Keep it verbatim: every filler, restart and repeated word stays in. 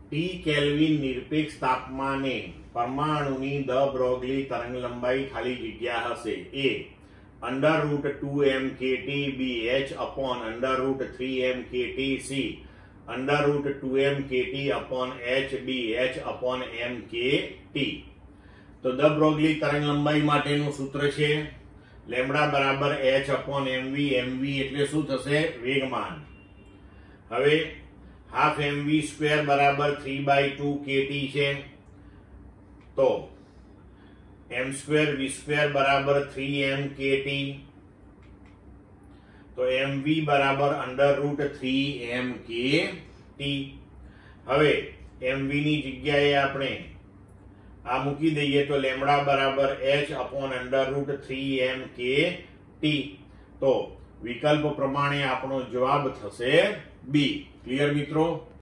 T kelvin નિરપેક્ષ તાપમાને પરમાણુની દ Broglie તરંગ લંબાઈ ખાલી જગ્યા હશે એ under root two M K T B H upon under root three M K T C under root two M K T upon H D H upon M K T. તો દ Broglie તરંગ લંબાઈ માટેનું સૂત્ર છે lambda બરાબર H upon MV. MV એટલે શું થશે? વેગમાન. હવે હાફ એમવી સ્ક્વેર બરાબર થ્રી બાય ટુ કેટી છે, તો એમ સ્ક્વેર વી સ્ક્વેર બરાબર થ્રી એમ કેટી, તો એમવી બરાબર under root three M K T. હવે એમવી ની જગ્યાએ આપણે આ મૂકી દઈએ તો લેમ્બડા બરાબર H upon under root three M K T. તો વિકલ્પ પ્રમાણે આપણો જવાબ થશે બી. ક્લિયર મિત્રો?